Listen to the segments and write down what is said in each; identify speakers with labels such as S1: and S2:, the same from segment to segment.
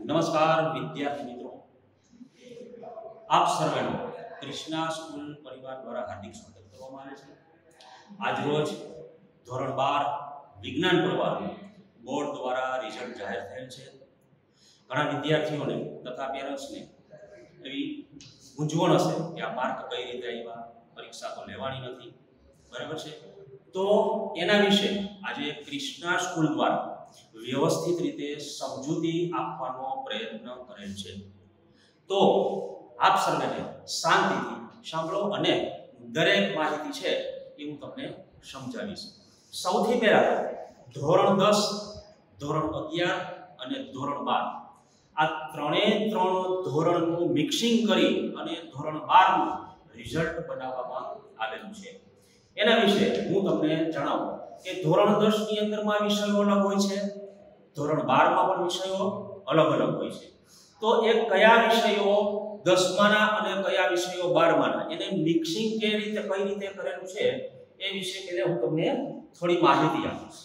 S1: નમસ્કાર વિદ્યાર્થી મિત્રો, આપ સર્વેનું કૃષ્ણા સ્કૂલ પરિવાર દ્વારા હાર્દિક સ્વાગત કરવામાં આવે છે। આજ રોજ ધોરણ 12 વિજ્ઞાન પ્રવાહનું બોર્ડ દ્વારા રિઝલ્ટ જાહેર થયેલ છે। ઘણા વિદ્યાર્થીઓને તથા પેરેન્ટ્સને એવી મૂંઝવણ હશે કે આ માર્ક કઈ રીતે આવ્યા, પરીક્ષા તો લેવાની નથી, બરાબર છે। તો એના વિશે આજે કૃષ્ણા સ્કૂલ દ્વારા વ્યવસ્થિત રીતે સમજૂતી આપવાનો પ્રયત્ન કરેલ છે। તો આપ સર્વેને શાંતિથી સાંભળો અને દરેક માહિતી છે એ હું તમને સમજાવીશ। સૌથી પહેલા ધોરણ 10, ધોરણ 11 અને ધોરણ 12 આ ત્રણે ધોરણનું મિક્સિંગ કરી અને ધોરણ 12 નું રિઝલ્ટ બનાવવામાં આવેલું છે। એના વિશે હું તમને જણાવું કે ધોરણ 10 ની અંદરમાં વિષયો અલગ હોય છે, ધોરણ 12 માં પણ વિષયો અલગ અલગ હોય છે। તો એ કયા વિષયો 10માના અને કયા વિષયો 12માના એને મિક્સિંગ કઈ રીતે કરેલું છે એ વિશે પહેલા હું તમને થોડી માહિતી આપીશ।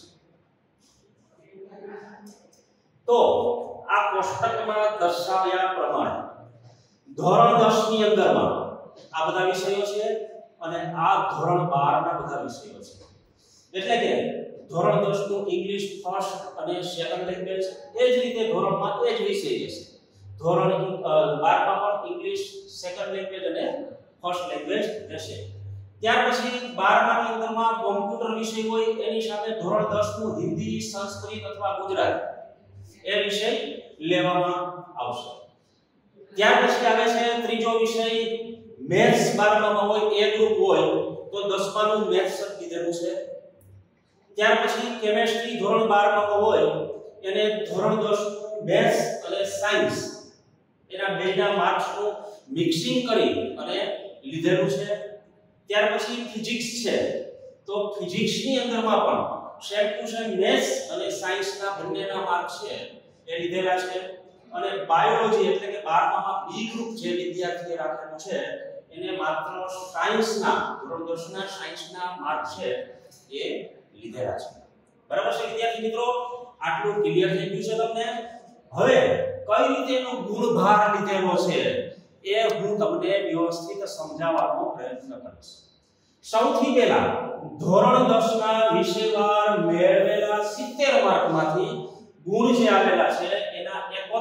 S1: તો આ કોષ્ટકમાં દર્શાવ્યા પ્રમાણે ધોરણ 10 ની અંદરમાં આ બધા વિષયો છે અને આ ધોરણ 12 ના બધા વિષયો છે। એટલે કે ધોરણ 10 નું ઇંગ્લિશ ફર્સ્ટ અને સેકન્ડ લેંગ્વેજ, એ જ રીતે ધોરણમાં એ જ વિષય રહેશે। ધોરણ 12 માં પણ ઇંગ્લિશ સેકન્ડ લેંગ્વેજ અને ફર્સ્ટ લેંગ્વેજ રહેશે। ત્યાર પછી 12મા ની અંદરમાં કોમ્પ્યુટર વિષય હોય, એની સામે ધોરણ 10 નું હિન્દી, સંસ્કૃત અથવા ગુજરાતી એ વિષય લેવામાં આવશે। ત્યાર પછી આવે છે ત્રીજો વિષય મેથ્સ। 12માં હોય એ ગ્રુપ હોય તો 10માનું મેથ્સ જ લીધેલું છે। ત્યાર પછી કેમેસ્ટ્રી ધોરણ 12માં હોય એને ધોરણ 10 મેથ્સ અને સાયન્સ એના બેના માર્ક્સનું મિક્સિંગ કરી અને લીધેલું છે। ત્યાર પછી ફિઝિક્સ છે તો ફિઝિક્સની અંદરમાં પણ સેમ ટુ સેમ મેથ્સ અને સાયન્સના બંનેના માર્ક્સ છે એ લીધેલા છે। અને બાયોલોજી એટલે કે 12માં બી ગ્રુપ જે વિદ્યાર્થીએ રાખેલું છે એને માત્ર સાયન્સના ધોરણ 10ના સાયન્સના માર્ક છે એ લીધેલા છે। બરાબર છે વિદ્યાર્થી મિત્રો, આટલું ક્લિયર થઈ ગયું છે તમને? હવે કઈ રીતે એનો ગુણભાર લીધેલો છે એ હું તમને વ્યવસ્થિત સમજાવવાનો પ્રયત્ન કરીશ। સૌથી પહેલા ધોરણ 10 ના વિષયવાર મેળવેલા 70 માર્કમાંથી ગુણ જે આવેલા છે એના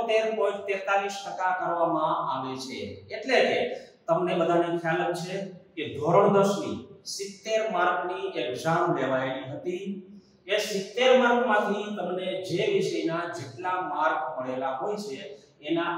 S1: 71.43% કરવામાં આવે છે। એટલે કે તમને બધાને ખ્યાલ જ છે કે ધોરણ 10 ની 70 માર્કની એક્ઝામ લેવાયેલી હતી। એ 70 માર્કમાંથી તમને જે વિષયના જેટલા માર્ક મળેલા હોય છે એના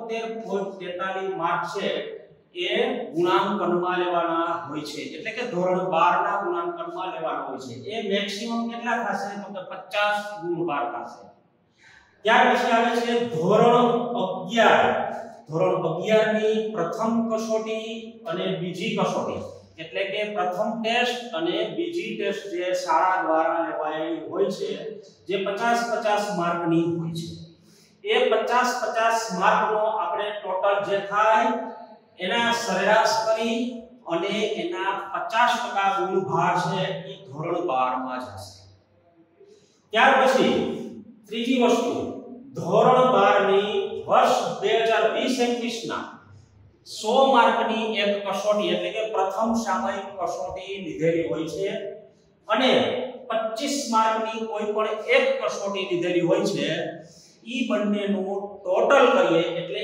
S1: 71.43 માર્ક છે એ ગુણાંકનમાં લેવાના હોય છે। એટલે કે ધોરણ 12 ના ગુણાંકનમાં લેવાના હોય છે। એ મેક્સિમમ કેટલા થશે તો કે 50 ગુણ બાર થશે। ત્યાર પછી આવે છે ધોરણ 11। ધોરણ 11 ની પ્રથમ કસોટી અને બીજી કસોટી એટલે કે પ્રથમ ટેસ્ટ અને બીજી ટેસ્ટ જે શાળા દ્વારા લેવાયેલી હોય છે જે 50-50 માર્કની હોય છે। એ 50-50 માર્કનો આપણે ટોટલ જે થાય એના સરેરાશ કરી અને એના 50% ગુણભાર છે એ ધોરણ 12 માં જ હશે। ત્યાર પછી ત્રીજી વસ્તુ ધોરણ 12 ની વર્ષ 2020-21 ના 100 માર્કની એક કસોટી એટલે કે પ્રથમ સામયિક કસોટી લીધેલી હોય છે અને 25 માર્કની કોઈ પણ એક કસોટી લીધેલી હોય છે। ઈ બંનેનું ટોટલ કરીએ એટલે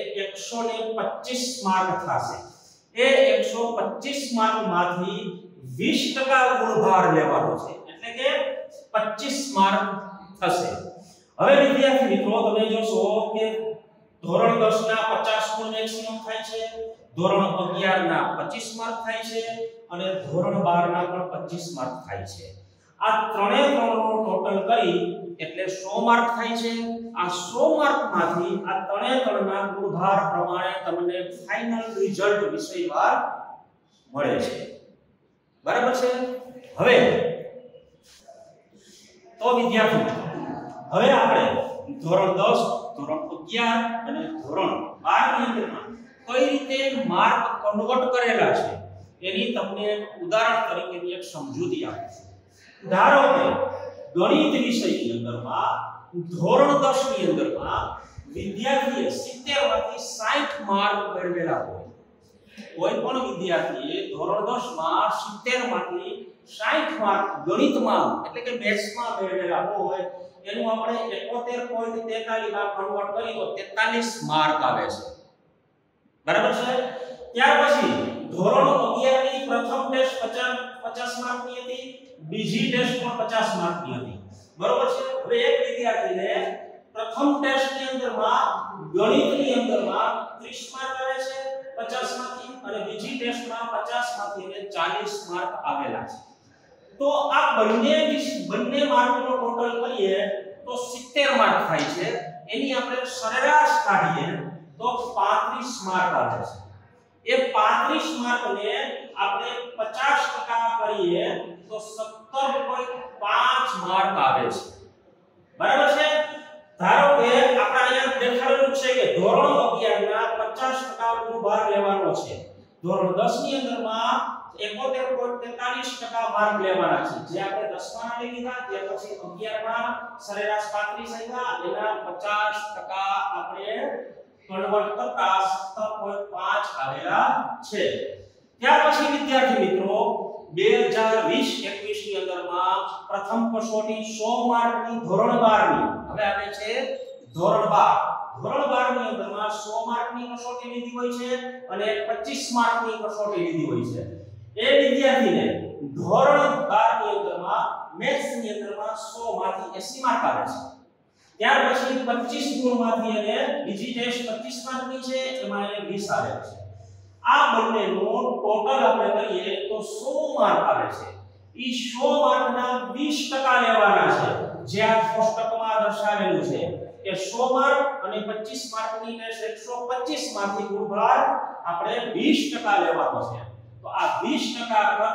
S1: 125 માર્ક થશે। એ 125 માર્કમાંથી 20% ગુણભાર લેવાનો છે એટલે કે 25 માર્ક થશે। હવે વિદ્યાર્થી મિત્રો તમે જોશો કે ધોરણ 10 ના 50 ગુણ મેક્સિમમ થાય છે, ધોરણ 11 ના 25 માર્ક થાય છે અને ધોરણ 12 ના પણ 25 માર્ક થાય છે। આ ત્રણેયનો ટોટલ કરી એટલે 100 માર્ક થાય છે। આ 100 માર્કમાંથી આ ત્રણેયના ગુણભાર પ્રમાણે તમને ફાઇનલ રિઝલ્ટ વિષયવાર મળે છે। બરાબર છે? હવે તો વિદ્યાર્થી હવે આપણે ધોરણ 10, ધોરણ 11 અને ધોરણ 12 ની અંદરમાં કઈ રીતે માર્ક કન્વર્ટ કરેલા છે એની તમને ઉદાહરણ તરીકેની એક સમજૂતી આપું છું। ધારો કે ગણિત વિષયની અંદરમાં ધોરણ 10 ની અંદરમાં વિદ્યાર્થીએ 70 માંથી 60 માર્ક મેળવેલા હોય, કોઈ પણ વિદ્યાર્થીએ ધોરણ 10 માં 70 માંથી 60 માર્ક ગણિતમાં એટલે કે મેથ્સમાં મેળવેલા હોય, એનું આપણે 71.43 માં કન્વર્ટ કરીએ તો 43 માર્ક આવે છે, બરાબર છે। ત્યાર પછી ધોરણ 11 ની પ્રથમ ટેસ્ટ 50 માર્કની હતી, બીજી ટેસ્ટ પણ 50 માર્કની હતી, બરોબર છે। હવે એક વિદ્યાર્થીને પ્રથમ ટેસ્ટની અંદરમાં ગણિતની અંદરમાં 30 માર્ક આવે છે 50 માંથી, અને બીજી ટેસ્ટમાં 50 માંથી એને 40 માર્ક આવેલા છે। તો આ બંને માર્કનો ટોટલ કરીએ તો 70 માર્ક થાય છે, એની આપણે સરેરાશ કાઢીએ તો 35 માર્ક આવે છે। એ 35 માર્કને આપણે 50% કરીએ તો 17.5 માર્ક આવે છે, બરાબર છે। ધારો કે આપણે અહીંયા દેખાડેલું છે કે ધોરણ 11 ના 50% ગુણભાર લેવાનો છે, ધોરણ 10 ની અંદરમાં 71.43% માર્ક લેવાના છે, જે આપણે 10 માં લઈ લીધા, ત્યાર પછી 11 માં સરેરાશ 35 આવ્યા, એના 50% આપણે કન્વર્ટ કરતા 17.5 આવેલા છે। ત્યાર પછી વિદ્યાર્થી મિત્રો 2020-21 ની અંદરમાં પ્રથમ કસોટી 100 માર્કની ધોરણ 12 ની, હવે આવે છે ધોરણ 12 ની અંદરમાં 100 માર્કની કસોટી લીધી હોય છે અને 25 માર્કની કસોટી લીધી હોય છે। એ વિદ્યાર્થીને ધોરણ 12 ની અંદરમાં મેથ્સ ની અંદરમાં 100 માંથી 80 માર્ક આવે છે। ત્યાર પછી 25 ગુણમાંથી એને બીજી ટેસ્ટ 25 માર્કની છે, એમાં એને 20 આવે છે। આ બંનેનો ટોટલ આપણે કરીએ તો 100 માર્ક આવે છે। ઈ 100 માર્કના 20% લેવાના છે, જે આ કોષ્ટકમાં દર્શાવેલું છે કે 100 માર્ક અને 25 માર્કની ટેસ્ટ 125 માંથી ગુણભાર આપણે 20% લેવાનો છે। તો આ 20%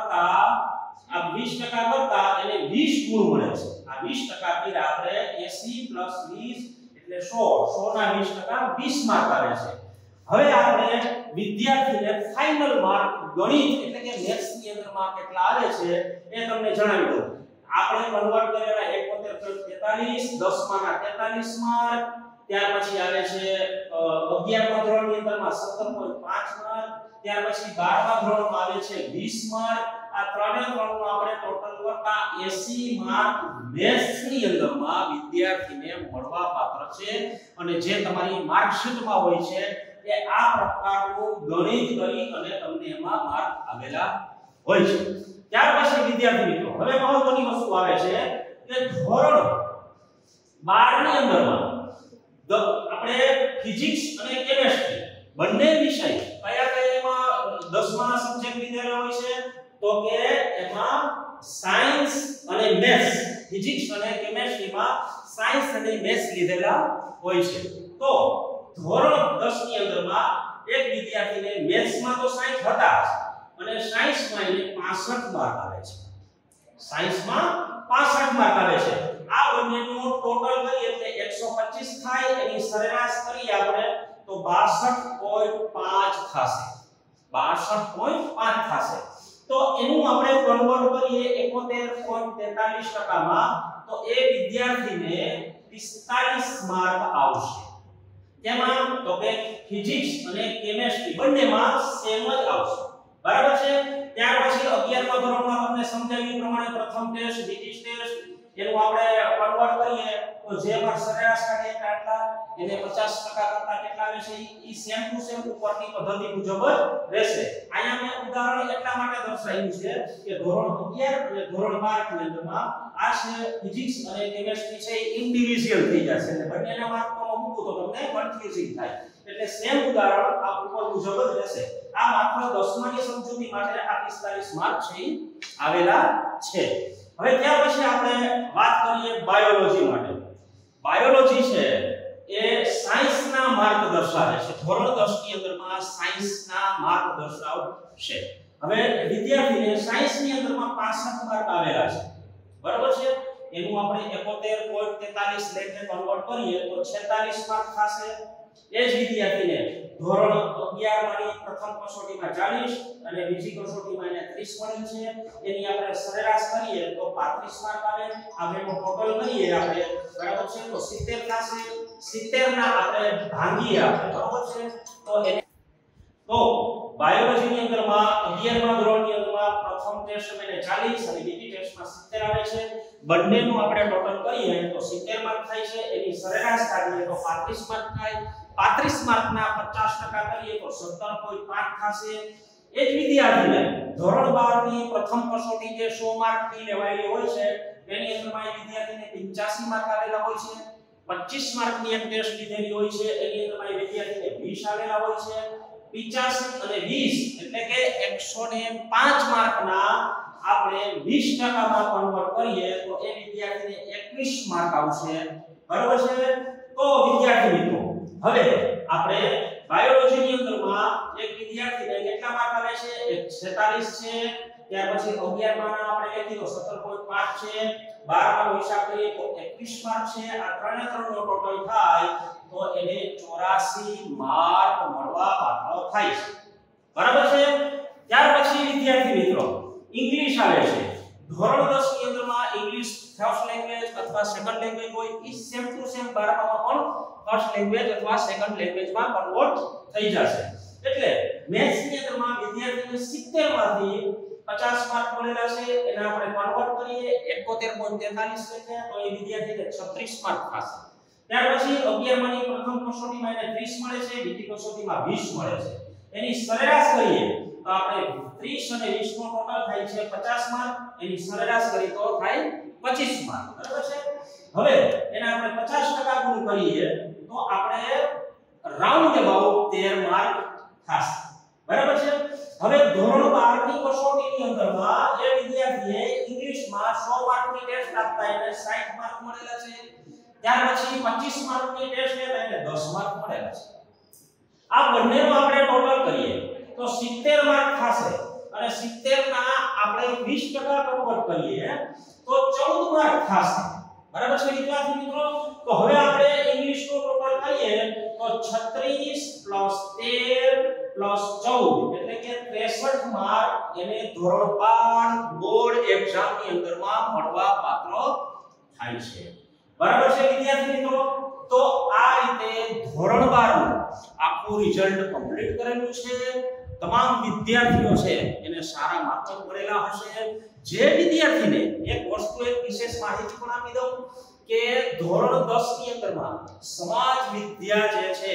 S1: કરતા એને 20 ગુણ મળે છે। આ 20% કર્યા આપણે 80 + 20 એટલે 100 ના 20% 20 માર્ક આવે છે। હવે આપણે વિદ્યાર્થીને ફાઇનલ માર્ક ગણિત એટલે કે મેથ્સ ની અંદરમાં કેટલા આવે છે એ તમને જણાવી દઉં। આપણે કન્વર્ટ કરેલા 71.43 10 માના 43 માર્ક, ત્યાર પછી આવે છે 11મા ધોરણની અંદરમાં 17.5 માર્ક, ત્યાર પછી 12મા ધોરણમાં આવે છે 20 માર્ક। આ ત્રણે ત્રણનો આપણે ટોટલ કરતા 80 માર્ક મેથ્સની અંદરમાં વિદ્યાર્થીને મળવા પાત્ર છે, અને જે તમારી માર્કશીટમાં હોય છે એ આ પ્રકારનું ગણિત કરી અને તમને એમાં માર્ક આવેલા હોય છે। ત્યાર પછી વિદ્યાર્થી મિત્રો હવે મહત્વની વસ્તુ આવે છે કે ધોરણ 12 ની અંદરમાં આપણે ફિઝિક્સ અને કેમેસ્ટ્રી બંને વિષય કયા એમાં 10મા સબ્જેક્ટ લીધેલા હોય છે, તો કે એમાં સાયન્સ અને મેથ્સ, ફિઝિક્સ અને કેમેસ્ટ્રીમાં સાયન્સ અને મેથ્સ લીધેલા હોય છે। તો ધોરણ 10 ની અંદરમાં એક વિદ્યાર્થીને મેથ્સમાં તો સાયન્સ હતા અને સાયન્સમાં એને 65 માર્ક આવે છે, સાયન્સમાં 65 માર્ક આવે છે। આ બંનેનો ટોટલ કરીએ એટલે 125 થાય, એની સરેરાશ કરીએ આપણે તો 62.5 થશે, 62.5 થશે। તો એનું આપણે કન્વર્ટ કરીએ 71.43% માં તો એ વિદ્યાર્થીને 45 માર્ક આવશે। તેમાં તો કે ફિઝિક્સ અને કેમેસ્ટ્રી બંનેમાં સેમ જ આવશે, બરાબર છે। ત્યાર પછી 11મા ધોરણમાં તમને સમજાવ્યું પ્રમાણે પ્રથમ ટેસ્ટ બીજી ટેસ્ટ એનું આપણે કન્વર્ટ કરીએ તો જે પર સરેરાશ કાઢીએ કેટલા એને 50% કરતા કેટલા આવે છે ઈ સેમ ટુ સેમ ઉપરની પદ્ધતિ મુજબ જ રહેશે। અહીંયા મેં ઉદાહરણ એટલા માટે દર્શાવ્યું છે કે ધોરણ 11 અને ધોરણ 12 ની અંદરમાં આ છે ફિઝિક્સ અને કેમેસ્ટ્રી છે ઇન્ડિવિડ્યુઅલ થઈ જશે અને બંનેના માર્કમાં મૂકો તો તમને કન્ફ્યુઝિંગ થાય, એટલે સેમ ઉદાહરણ આ ઉપર મુજબ જ રહેશે। આ માત્ર 10મા ની સમજૂતી માટે આ 45 માર્ક છે આવેલા છે। હવે ત્યાર પછી આપણે વાત કરીએ બાયોલોજી માટે। બાયોલોજી છે એ સાયન્સના માર્ક દર્શાવે છે, ધોરણ 10 ની અંદરમાં સાયન્સના માર્ક દર્શાવશે। હવે વિદ્યાર્થીને સાયન્સની અંદરમાં 65 માર્ક આવેલા છે, બરાબર છે। એનું આપણે 71.43 લેખે કન્વર્ટ કરીએ તો 46 માર્ક થશે। એ જ વિદ્યાર્થીને ધોરણ 11 માંની પ્રથમ કસોટીમાં 40 અને બીજી કસોટીમાં એને 30 મળેલ છે. એની આપણે સરેરાશ કરીએ તો 35 માર્ક આવે. આ બેનો ટોટલ કરીએ આપણે બરાબર છે તો 70 થશે. 70 ના આપણે ભાંગીએ આપણે બરાબર છે તો એને તો બાયોલોજીની અંદરમાં 11મા ધોરણની અંદરમાં પ્રથમ ટેસ્ટ એને 40 અને બીજી ટેસ્ટમાં 70 આવે છે. બંનેનું આપણે ટોટલ કરીએ તો 70 માર્ક થાય છે. એની સરેરાશ કાઢીએ તો 35 માર્ક થાય. 35 માર્કના 50% કરીએ તો 17.5 થશે. એ જ વિદ્યાર્થીને ધોરણ 12 ની પ્રથમ કસોટી જે 100 માર્કની લેવાયેલી હોય છે તેની અંદરમાં એ વિદ્યાર્થીને 85 માર્ક આવેલા હોય છે. 25 માર્કની એક ટેસ્ટ લીધેલી હોય છે એની અંદરમાં એ વિદ્યાર્થીને 20 આવેલા હોય છે. 85 અને 20 એટલે કે 105 માર્કના આપણે 20% માં કન્વર્ટ કરીએ તો એ વિદ્યાર્થીને 21 માર્ક આવશે. બરાબર છે. તો વિદ્યાર્થી મિત્રો હવે આપણે બાયોલોજીની અંદરમાં એક વિદ્યાર્થીને કેટલા માર્ક આવે છે? 46 છે. ત્યાર પછી 11 માં આપણે લખી દો 17.5 છે. 12 નો હિસાબ કરીએ તો 21 માર્ક છે. આ ત્રણે ત્રણનો ટોટલ થાય તો એને 84 માર્ક મળવા પાત્ર થાય છે. બરાબર છે. ત્યાર પછી વિદ્યાર્થી મિત્રો ઇંગ્લિશ આવે છે. ધોરણ 10 ની અંદરમાં ઇંગ્લિશ ફર્સ્ટ લેંગ્વેજ અથવા સેકન્ડ લેંગ્વેજ હોય ઈ સેમ ટુ સેમ 12 માં પણ ફર્સ્ટ લેંગ્વેજ અથવા સેકન્ડ લેંગ્વેજમાં કન્વર્ટ થઈ જશે. એટલે મેથ્સ ની અંદરમાં વિદ્યાર્થીને 70 માંથી 50 માર્ક મળેલા છે એને આપણે કન્વર્ટ કરીએ 71.43 લખીએ તો એ વિદ્યાર્થીને 36 માર્ક થશે. ત્યાર પછી 11 માંની પ્રથમ કસોટીમાં એને 30 મળે છે. બીજી કસોટીમાં 20 મળે છે. એની સરેરાશ કરીએ તો આપણે 30 અને 20 નો ટોટલ થાય છે 50 માર્ક. એની સરેરાશ કરીએ તો થાય 25 માર્ક. બરાબર છે. હવે એને આપણે 50% ગુણ કરીએ તો આપણે રાઉન્ડ અબાઉટ 13 માર્ક થશે. બરાબર છે. હવે ધોરણ 12 ની કસોટીની અંદરમાં એ વિદ્યાર્થીએ ઇંગ્લિશમાં 100 માર્કની ટેસ્ટ આપતા એને 60 માર્ક મળેલા છે. ત્યાર પછી 25 માર્કની ટેસ્ટ લેતા એને 10 માર્ક મળેલા છે. આ બંનેનો આપણે ટોટલ કરીએ તો 70 માર્ક થશે અને 70 ના આપણે 20% કન્વર્ટ કરીએ તો 14 માર્ક થશે. બરાબર છે વિદ્યાર્થી મિત્રો. તો હવે આપણે ઇંગ્લિશનો ટોટલ કરીએ તો 36 13 14 એટલે કે 63 માર્ક એને ધોરણ 12 બોર્ડ એક્ઝામની અંદરમાં મળવા પાત્ર થાય છે. બરાબર છે વિદ્યાર્થી મિત્રો. તો આ રીતે ધોરણ 12 નું આખું રિઝલ્ટ કમ્પ્લીટ કરેલું છે. તમામ વિદ્યાર્થીઓ છે એને સારા માર્ક મળેલા હશે. જે વિદ્યાર્થીને એક વસ્તુ એક વિશેષ માહિતી પણ આપી દઉં કે ધોરણ 10 ની અંદરમાં સમાજ વિદ્યા જે છે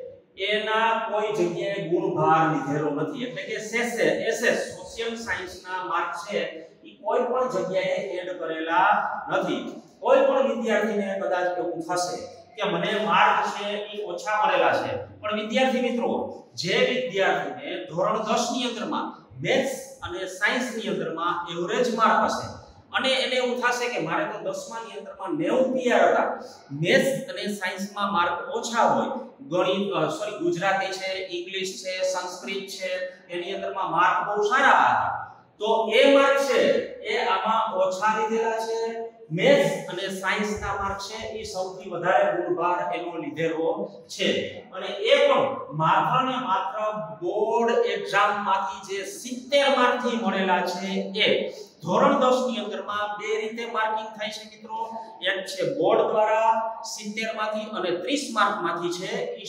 S1: એના કોઈ જગ્યાએ ગુણભાર લીધેલો નથી. એટલે કે એસએસ સોશિયલ સાયન્સના માર્ક છે એ કોઈ પણ જગ્યાએ એડ કરેલા નથી. કોઈ પણ વિદ્યાર્થીને કદાચ એવું થશે કે મને માર્ક છે એ ઓછા મળેલા છે, પણ વિદ્યાર્થી મિત્રો જે વિદ્યાર્થીને ધોરણ 10 ની અંદરમાં મેથ્સ અને સાયન્સ ની અંદરમાં એવરેજ માર્ક હશે અને એને એવું થશે કે મારે તો 10મા ની અંદરમાં 90 પીઆર હતા, મેથ્સ અને સાયન્સમાં માર્ક ઓછા હોય, ગણિત ગુજરાતી છે, ઇંગ્લિશ છે, સંસ્કૃત છે એની અંદરમાં માર્ક બહુ સારા હતા, તો એ માર્ક છે એ આમાં ઓછા લીધેલા છે. મેથ્સ અને સાયન્સ ના માર્ક છે એ સૌથી વધારે ગુણભાર એનો લીધેલો છે અને એ પણ માત્ર ને માત્ર બોર્ડ એક્ઝામ માંથી જે 70 માર્ક થી મળેલા છે એ ધોરણ 10 ની અંદરમાં બે રીતે માર્કિંગ થાય છે મિત્રો. એક છે બોર્ડ દ્વારા 70 માંથી અને 30 માર્ક માંથી છે એ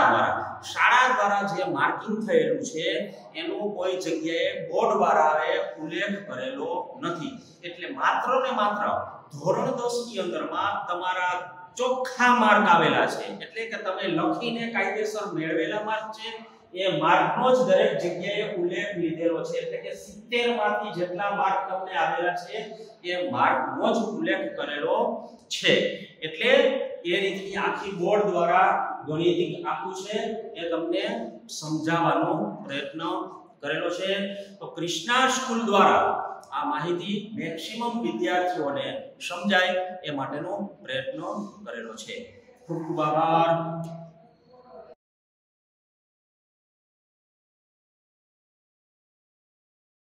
S1: શાળા દ્વારા જે માર્કિંગ થયેલું છે એનો કોઈ જગ્યાએ બોર્ડ દ્વારા ઉલ્લેખ કરેલો નથી. એટલે માત્ર ને માત્ર ધોરણ 10 ની અંદરમાં તમારા ચોખ્ખા માર્ક આવેલા છે, એટલે કે તમે લખીને કાયદેસર મેળવેલા માર્ક છે એ માર્કનો જ દરેક જગ્યાએ ઉલ્લેખ લીધેલો છે. એટલે કે 70 માંથી જેટલા માર્ક તમને આવેલા છે એ માર્કનો જ ઉલ્લેખ કરેલો છે. એટલે એ રીતની આખી બોર્ડ દ્વારા ગણિતિક આખું છે એ તમને સમજાવવાનો પ્રયત્ન કરેલો છે. તો કૃષ્ણા સ્કૂલ દ્વારા આ માહિતી મેક્સિમમ વિદ્યાર્થીઓને સમજાય એ માટેનો પ્રયત્ન કરેલો છે. ખૂબ ખૂબ આભાર.